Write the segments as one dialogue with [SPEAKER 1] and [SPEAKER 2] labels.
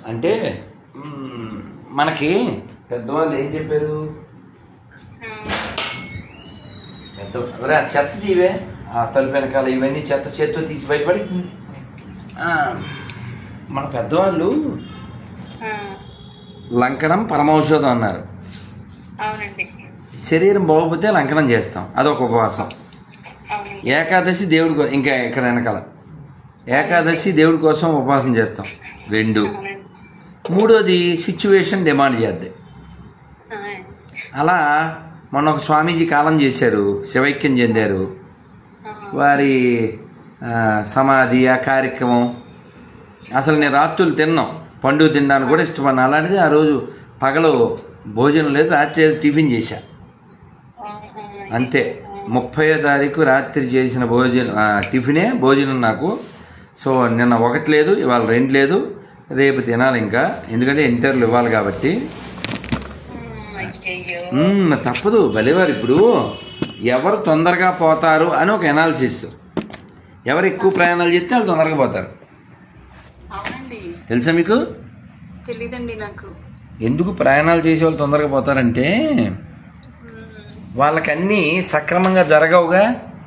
[SPEAKER 1] అంటే మనకి పెద్దవాళ్ళు ఏం చెప్పారు, పెద్ద చెత్త తీవే ఆ తలుపు వెనకాల ఇవన్నీ చెత్త తీసి బయటపడి మన పెద్దవాళ్ళు లంకనం పరమౌషధం అన్నారు. శరీరం బాగోపోతే లంకనం చేస్తాం, అదొక ఉపవాసం. ఏకాదశి దేవుడి ఇంకా ఇక్కడ వెనకాల ఏకాదశి దేవుడి కోసం ఉపవాసం చేస్తాం 2. 3వది సిచ్యువేషన్ డిమాండ్ చేద్ది. అలా మొన్న ఒక స్వామీజీ కాలం చేశారు, శివైక్యం చెందారు. వారి సమాధి ఆ కార్యక్రమం అసలు నేను రాత్రులు తిన్నాం, పండుగ తినడానికి కూడా ఇష్టపడినా. అలాంటిది ఆ రోజు పగలు భోజనం లేదు, రాత్రి టిఫిన్ చేశా అంతే. 30వ తారీఖు రాత్రి చేసిన టిఫినే భోజనం నాకు. సో నిన్న 1 లేదు, ఇవాళ 2 లేదు, రేపు తినాలి ఇంకా, ఎందుకంటే ఇంటర్వ్యూలు ఇవ్వాలి కాబట్టి. తప్పదు భలేవారు. ఇప్పుడు ఎవరు తొందరగా పోతారు అని ఒక ఎనాలిసిస్, ఎవరు ఎక్కువ ప్రయాణాలు చేస్తే వాళ్ళు తొందరగా పోతారు. తెలుసా మీకు?
[SPEAKER 2] తెలీదండి నాకు.
[SPEAKER 1] ఎందుకు ప్రయాణాలు చేసే వాళ్ళు తొందరగా పోతారంటే వాళ్ళకన్నీ సక్రమంగా జరగవుగా,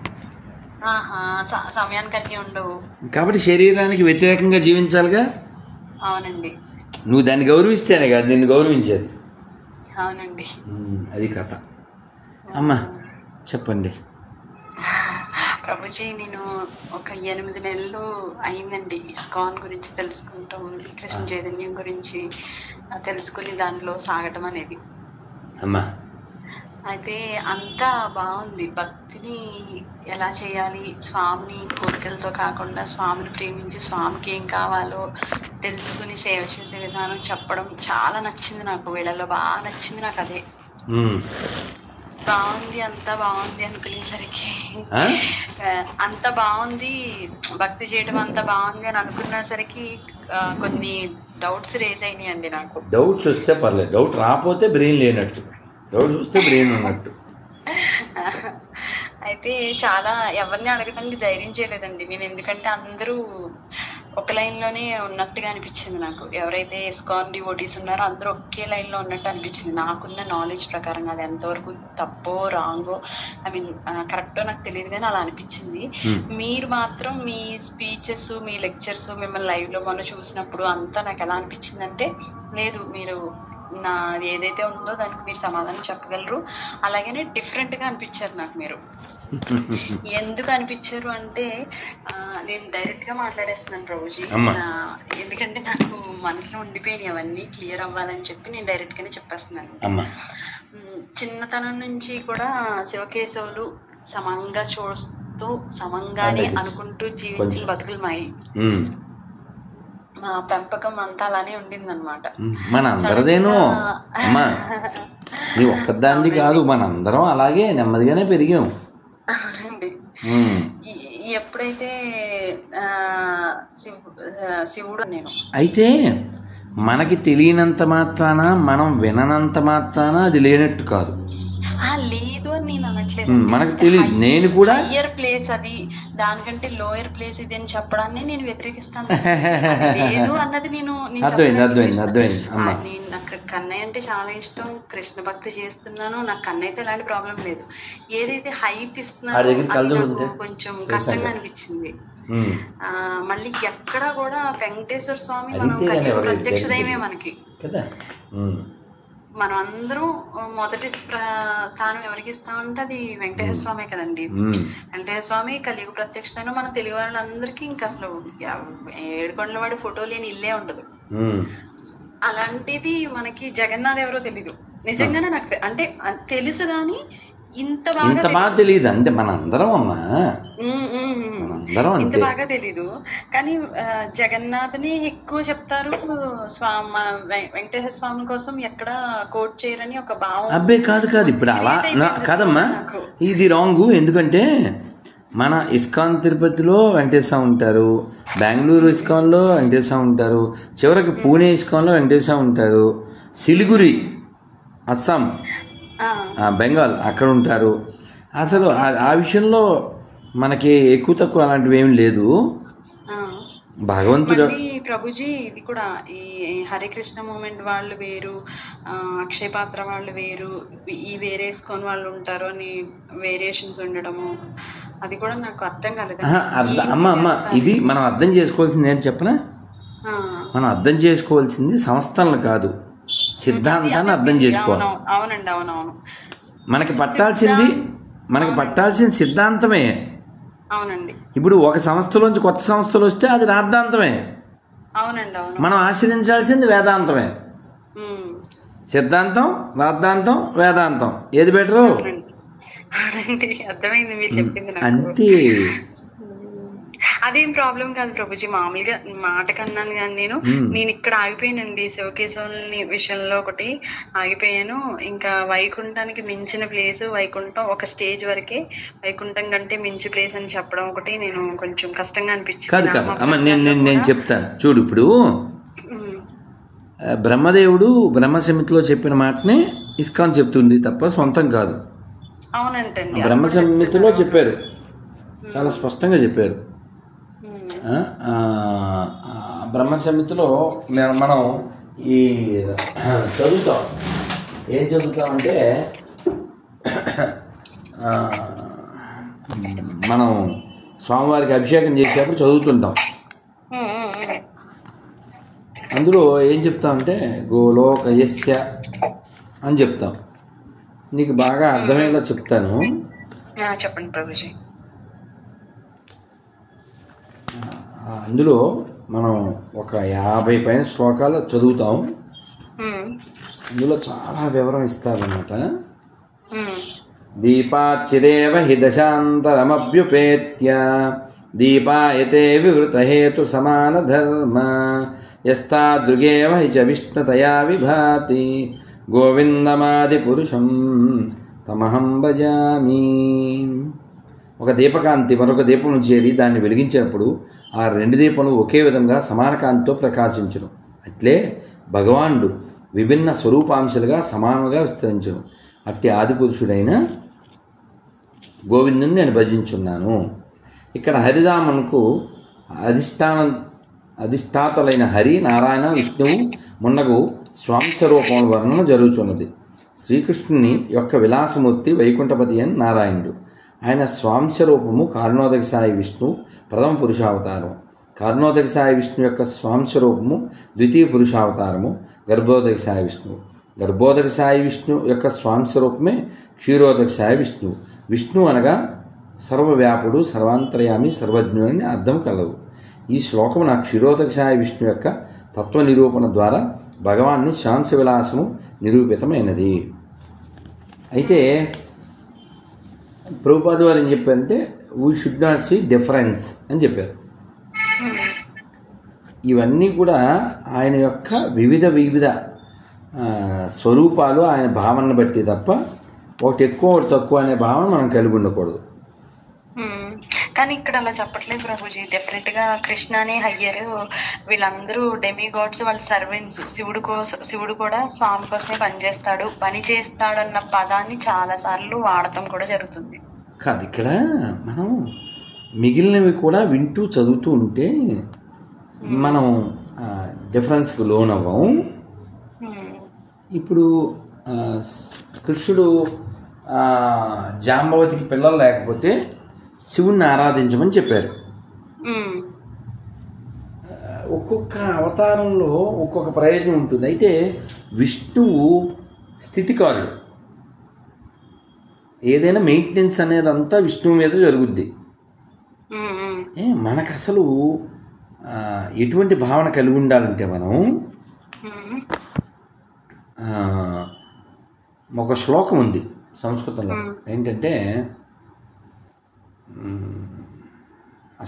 [SPEAKER 2] సమయానికి అన్నీ ఉండవు
[SPEAKER 1] కాబట్టి శరీరానికి వ్యతిరేకంగా జీవించాలిగా.
[SPEAKER 2] అవునండి.
[SPEAKER 1] నువ్వు దాన్ని గౌరవిస్తేనే కాదు నిన్ను గౌరవించేది.
[SPEAKER 2] అవునండి,
[SPEAKER 1] అది కథ. అమ్మా చెప్పండి.
[SPEAKER 2] ప్రభుజీ, నేను ఒక 8 నెలలు అయిందండి ఇస్కాన్ గురించి తెలుసుకుంటాం, కృష్ణ చైతన్యం గురించి తెలుసుకుని దానిలో సాగటం అనేది.
[SPEAKER 1] అమ్మా
[SPEAKER 2] అయితే అంతా బాగుంది. భక్తిని ఎలా చేయాలి, స్వామిని కోరికలతో కాకుండా స్వామిని ప్రేమించి స్వామికి ఏం కావాలో తెలుసుకుని సేవ చేసే విధానం చెప్పడం చాలా నచ్చింది నాకు. వీళ్ళలో బాగా నచ్చింది నాకు అదే. బాగుంది, అంతా బాగుంది అనుకునేసరికి అంత బాగుంది, భక్తి చేయడం అంత బాగుంది అని అనుకునేసరికి కొన్ని డౌట్స్ రేజ్ అయినాయి అండి నాకు.
[SPEAKER 1] డౌట్స్ వస్తే పర్లేదు, డౌట్ రాకపోతే బ్రెయిన్ లేనట్టు, డౌట్ చూస్తే బ్రెయిన్ ఉన్నట్టు.
[SPEAKER 2] అయితే చాలా ఎవరిని అడగడానికి ధైర్యం చేయలేదండి నేను, ఎందుకంటే అందరూ ఒక లైన్లోనే ఉన్నట్టుగా అనిపించింది నాకు. ఎవరైతే ఇస్కాన్ డివోటీస్ ఉన్నారో అందరూ ఒకే లైన్లో ఉన్నట్టు అనిపించింది నాకున్న నాలెడ్జ్ ప్రకారంగా. అది ఎంతవరకు తప్పో రాంగో, ఐ మీన్ కరెక్టో నాకు తెలియదు, కానీ అలా అనిపించింది. మీరు మాత్రం మీ స్పీచెస్, మీ లెక్చర్స్, మిమ్మల్ని లైవ్లో మొన్న చూసినప్పుడు అంతా నాకు ఎలా అనిపించిందంటే, లేదు మీరు నా ఏదైతే ఉందో దానికి మీరు సమాధానం చెప్పగలరు. అలాగనే డిఫరెంట్గా అనిపించారు నాకు మీరు. ఎందుకు అనిపించారు అంటే, నేను డైరెక్ట్గా మాట్లాడేస్తున్నాను ప్రభుజీ, ఎందుకంటే నాకు మనసులో ఉండిపోయినాయి అవన్నీ క్లియర్ అవ్వాలని చెప్పి నేను డైరెక్ట్గానే చెప్పేస్తున్నాను. చిన్నతనం నుంచి కూడా శివకేశవులు సమంగా చూస్తూ సమంగానే అనుకుంటూ జీవించిన బతుకులు మాయి. మా పెంపకం అంతా అలానే ఉండింది అనమాట.
[SPEAKER 1] మనందరదేను అమ్మా, నీ ఒక్కదాన్ని కాదు, మనందరం అలాగే నెమ్మదిగానే పెరిగాం.
[SPEAKER 2] అవునండి. ఎప్పుడైతే శివుడు నేను
[SPEAKER 1] అయితే మనకి తెలియనంత మాత్రాన, మనం విననంత మాత్రాన అది లేనట్టు కాదు.
[SPEAKER 2] లేదు అని నేను అనట్లేదు,
[SPEAKER 1] మనకు తెలియదు. నేను కూడా
[SPEAKER 2] హయ్యర్ ప్లేస్ అది, దానికంటే లోయర్ ప్లేస్ ఇది అని చెప్పడాన్ని నేను వ్యతిరేకిస్తాను. లేదు అన్నది నేను నాకు కన్నయ్య అంటే చాలా ఇష్టం, కృష్ణ భక్తి చేస్తున్నాను, నాకు కన్నయ్యతో ఎలాంటి ప్రాబ్లం లేదు. ఏదైతే హైప్ ఇస్తున్నానో కొంచెం కష్టంగా అనిపించింది. మళ్ళీ ఎక్కడ కూడా వెంకటేశ్వర స్వామి మనం ప్రత్యక్ష దైవమే మనకి. మనం అందరం మొదటి స్థానం ఎవరికి ఇస్తామంటే అది వెంకటేశ్వర స్వామి కదండి. వెంకటేశ్వర స్వామి కలియుగ ప్రత్యక్షతను మన తెలుగు వాళ్ళందరికీ ఇంకా అసలు 7 కొండలవాడి ఫోటో లేని ఇల్లే ఉండదు. అలాంటిది మనకి జగన్నాథ్ ఎవరో తెలీదు. నిజంగానే నాకు అంటే తెలుసు కానీ ఇంత బాగా
[SPEAKER 1] తెలియదు. అంతే మనందరం అమ్మా,
[SPEAKER 2] ఇంత బాగా తెలీదు. కానీ జగన్నాథ్ని ఎక్కువ చెప్తారు, వెంకటేశ్వర స్వామి కోసం ఎక్కడ కోట్ చేయరని ఒక భావం.
[SPEAKER 1] అబ్బే కాదు ఇప్పుడు అలా కాదమ్మా, ఇది రాంగ్. ఎందుకంటే మన ఇస్కాన్ తిరుపతిలో వెంకటేశ్వర ఉంటారు, బెంగళూరు ఇస్కాన్లో వెంకటేశ్వర ఉంటారు, చివరికి పూణే ఇస్కాన్లో వెంకటేశ్వర ఉంటారు, సిలిగురి అస్సాం బెంగాల్ అక్కడ ఉంటారు. అసలు ఆ విషయంలో మనకి ఎక్కువ తక్కువ అలాంటివి ఏమి లేదు. భగవంతుడు
[SPEAKER 2] ప్రభుజీ ఇది కూడా ఈ హరికృష్ణ మూమెంట్ వాళ్ళు వేరు, అక్షయ పాత్ర వాళ్ళు వేరు, ఈ వేరే ఇస్కాన్ వాళ్ళు ఉంటారు అని వేరియేషన్స్ ఉండడము, అది కూడా నాకు అర్థం కాలేదు.
[SPEAKER 1] అమ్మ ఇది మనం అర్థం చేసుకోవాల్సింది ఏంటి చెప్పనా? మనం అర్థం చేసుకోవాల్సింది సంస్థలను కాదు, సిద్ధాంతాన్ని అర్థం చేసుకోవాలి.
[SPEAKER 2] అవునండి, అవునవును.
[SPEAKER 1] మనకి పట్టాల్సిన సిద్ధాంతమే.
[SPEAKER 2] అవునండి.
[SPEAKER 1] ఇప్పుడు ఒక సంస్థలోంచి కొత్త సంస్థలు వస్తే అది రాద్ధాంతమే.
[SPEAKER 2] అవునండి, అవును.
[SPEAKER 1] మనం ఆశ్రయించాల్సింది వేదాంతమే. సిద్ధాంతం, రాద్ధాంతం, వేదాంతం ఏది బెటరు?
[SPEAKER 2] అర్థమైంది మీరు చెప్పింది.
[SPEAKER 1] అంతే.
[SPEAKER 2] అదేం ప్రాబ్లం కాదు ప్రభుజీ, మామూలుగా మాట కన్నాను కానీ నేను ఇక్కడ ఆగిపోయానండి. శివకేశవుని విషయంలో ఒకటి ఆగిపోయాను. ఇంకా వైకుంఠానికి మించిన ప్లేస్ వైకుంఠం, ఒక స్టేజ్ వరకే, వైకుంఠం కంటే మించి ప్లేస్ అని చెప్పడం ఒకటి నేను కొంచెం కష్టంగా అనిపించింది.
[SPEAKER 1] నేను చెప్తాను చూడు. ఇప్పుడు బ్రహ్మదేవుడు బ్రహ్మసమితిలో చెప్పిన మాటనే ఇస్కాన్ చెప్తుంది తప్ప సొంతం కాదు.
[SPEAKER 2] అవునంటండి,
[SPEAKER 1] బ్రహ్మసమితిలో చెప్పారు, చాలా స్పష్టంగా చెప్పారు. బ్రహ్మసమితిలో మనం ఈ చదువుతాం. ఏం చదువుతామంటే మనం స్వామివారికి అభిషేకం చేసేటప్పుడు చదువుతుంటాం. అందులో ఏం చెప్తామంటే గోలోకయస్య అని చెప్తాం. నీకు బాగా అర్థమయ్యేలా చెప్తాను.
[SPEAKER 2] చెప్పండి ప్రభుజీ.
[SPEAKER 1] అందులో మనం ఒక 50 పైన శ్లోకాలు చదువుతాం. అందులో చాలా వివరం ఇస్తారన్నమాట. దీపాచిరేవ హి దశాంతరమభ్యుపేత్య దీపాయతే వివృత హేతు సమాన ధర్మ యస్తాదృగేవ హి చ విష్ణుతయా విభాతి గోవిందమాది పురుషం తమహం భజామి. ఒక దీపకాంతి మరొక దీపం చేరి దాన్ని వెలిగించినప్పుడు ఆ 2 దీపములు ఒకే విధంగా సమాన కాంతితో ప్రకాశించును. అట్లే భగవానుడు విభిన్న స్వరూపాంశాలుగా సమానంగా విస్తరించును. అట్టి ఆదిపురుషుడైన గోవిందుని నేను భజించున్నాను. ఇక్కడ హరిధామనుకు అధిష్టాతలైన హరి, నారాయణ, విష్ణువు మున్నగు స్వాంశరూపముల వర్ణన జరుగుతున్నది. శ్రీకృష్ణుని యొక్క విలాసమూర్తి వైకుంఠపతి అని నారాయణుడు. ఆయన స్వాంశరూపము కారుణోదక సాయి విష్ణు ప్రథమ పురుషావతారం. కారుణోదక సాయి విష్ణు యొక్క స్వాంశరూపము ద్వితీయ పురుషావతారము గర్భోదక సాయి విష్ణువు. గర్భోదక సాయి విష్ణు యొక్క స్వాంశరూపమే క్షీరోదక సాయి విష్ణువు. విష్ణు అనగా సర్వవ్యాపుడు, సర్వాంతర్యామి, సర్వజ్ఞుడు అని అర్థం కలవు. ఈ శ్లోకమున క్షీరోదక సాయి విష్ణు యొక్క తత్వ నిరూపణ ద్వారా భగవాన్ని శాంశ విలాసము నిరూపితమైనది. అయితే ప్రభుపాద వారు ఏం చెప్పారంటే we should not see difference అని చెప్పారు. ఇవన్నీ కూడా ఆయన యొక్క వివిధ స్వరూపాలు, ఆయన భావనను బట్టి తప్ప ఒకటి ఎక్కువ ఒకటి తక్కువ అనే భావన మనం కలిగి ఉండకూడదు.
[SPEAKER 2] కానీ ఇక్కడ అలా చెప్పట్లేదు ప్రభుజీ. డెఫినెట్ గా కృష్ణనే హయ్యర్, వీళ్ళందరూ డెమిగాడ్స్, వాళ్ళ సర్వెంట్స్. శివుడు కూడా స్వామి కోసమే పని చేస్తాడు అన్న పదాన్ని చాలా సార్లు వాడటం కూడా జరుగుతుంది.
[SPEAKER 1] కాదు, ఇక్కడ మనం మిగిలినవి కూడా వింటూ చదువుతూ ఉంటే మనం డిఫరెన్స్కి లోనవ్వం. ఇప్పుడు కృష్ణుడు జాంబవతికి పిల్లలు లేకపోతే శివుణ్ణి ఆరాధించమని చెప్పారు. ఒక్కొక్క అవతారంలో ఒక్కొక్క ప్రయోజనం ఉంటుంది. అయితే విష్ణువు స్థితికారుడు. ఏదైనా మెయింటెనెన్స్ అనేదంతా విష్ణువు మీద జరుగుద్ది. మనకు అసలు ఎటువంటి భావన కలిగి ఉండాలంటే మనం ఒక శ్లోకం ఉంది సంస్కృతంలో. ఏంటంటే ఆ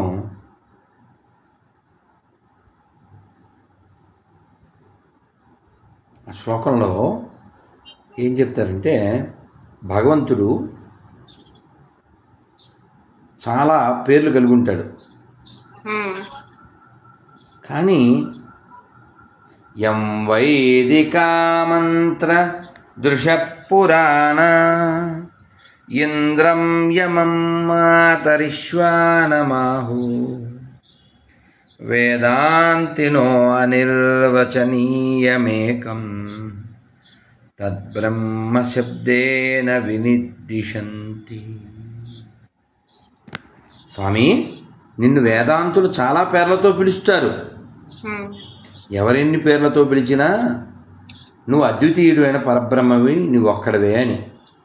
[SPEAKER 1] శ్లోకంలో ఏం చెప్తారంటే భగవంతుడు చాలా పేర్లు కలిగి ఉంటాడు. కానీ యం వైదికా మంత్ర దృశ పురాణ ఇంద్రం యమం మాతరిశ్వానమాహు వేదాంతినో అనిర్వచనీయమేకం తద్బ్రహ్మ శబ్దేన వినిర్దిశంతి. స్వామి, నిన్ను వేదాంతులు చాలా పేర్లతో పిలుస్తారు. ఎవరెన్ని పేర్లతో పిలిచినా నువ్వు అద్వితీయుడు అయిన పరబ్రహ్మవి, నువ్వు ఒక్కడవే అని.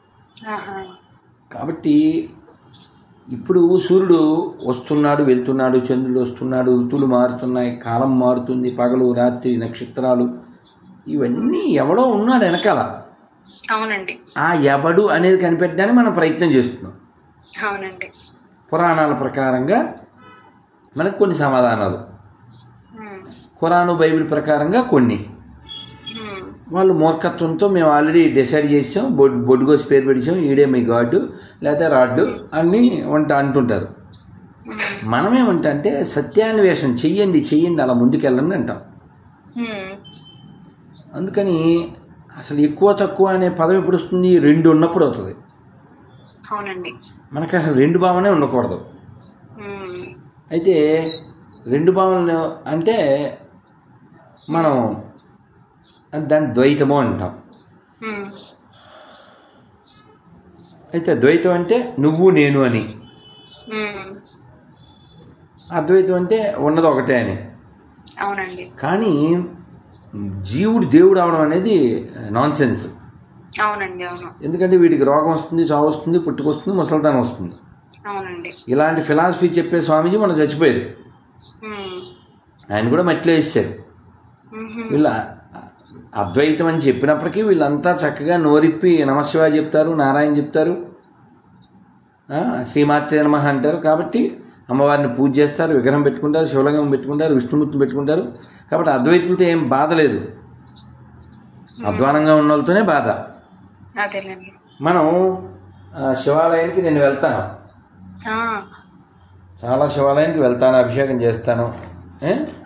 [SPEAKER 1] కాబట్టి ఇప్పుడు సూర్యుడు వస్తున్నాడు, వెళ్తున్నాడు, చంద్రుడు వస్తున్నాడు, ఋతువులు మారుతున్నాయి, కాలం మారుతుంది, పగలు రాత్రి నక్షత్రాలు, ఇవన్నీ ఎవడో ఉన్నాడు వెనకాల.
[SPEAKER 2] అవునండి.
[SPEAKER 1] ఆ ఎవడు అనేది కనిపెట్టడానికి మనం ప్రయత్నం చేస్తున్నాం.
[SPEAKER 2] అవునండి.
[SPEAKER 1] పురాణాల ప్రకారంగా మనకు కొన్ని సమాధానాలు, ఖురాను బైబిల్ ప్రకారంగా కొన్ని. వాళ్ళు మూర్ఖత్వంతో మేము ఆల్రెడీ డిసైడ్ చేసాం, బొడ్డుగోసి పేరు పెట్టాం, ఈడే మీ గాడ్డు లేకపోతే రాడ్డు అని అంటుంటారు. మనమేమంటే సత్యాన్వేషణ చెయ్యండి అలా ముందుకెళ్ళండి అంటాం. అందుకని అసలు ఎక్కువ తక్కువ అనే పదం ఎప్పుడు వస్తుంది? రెండు ఉన్నప్పుడు అవుతుంది.
[SPEAKER 2] అవునండి.
[SPEAKER 1] మనకు అసలు రెండు భావనే ఉండకూడదు. అయితే రెండు భావనలు అంటే మనం దాన్ని ద్వైతము అంటాం. అయితే ద్వైతం అంటే నువ్వు నేను అని, అద్వైతం అంటే ఉన్నది ఒకటే అని.
[SPEAKER 2] అవునండి.
[SPEAKER 1] కానీ జీవుడు దేవుడు అవడం అనేది నాన్ సెన్స్.
[SPEAKER 2] అవునండి. అవును.
[SPEAKER 1] ఎందుకంటే వీడికి రోగం వస్తుంది, చావు వస్తుంది, పుట్టుకొస్తుంది, ముసలితనం వస్తుంది.
[SPEAKER 2] అవునండి.
[SPEAKER 1] ఇలాంటి ఫిలాసఫీ చెప్పే స్వామీజీ మనం చచ్చిపోయారు. ఆయన కూడా మట్టిలో వేసారు. వీళ్ళ అద్వైతం అని చెప్పినప్పటికీ వీళ్ళంతా చక్కగా నోరిప్పి నమశివాయ చెప్తారు, నారాయణ చెప్తారు, శ్రీమాత్రే నమః అంటారు. కాబట్టి అమ్మవారిని పూజ చేస్తారు, విగ్రహం పెట్టుకుంటారు, శివలింగం పెట్టుకుంటారు, విష్ణుమూర్తిని పెట్టుకుంటారు. కాబట్టి అద్వైతులతో ఏం బాధ లేదు, అధ్వానంగా ఉన్న వాళ్ళతోనే బాధ. మనం శివాలయానికి నేను వెళ్తాను, చాలా శివాలయానికి వెళ్తాను, అభిషేకం చేస్తాను,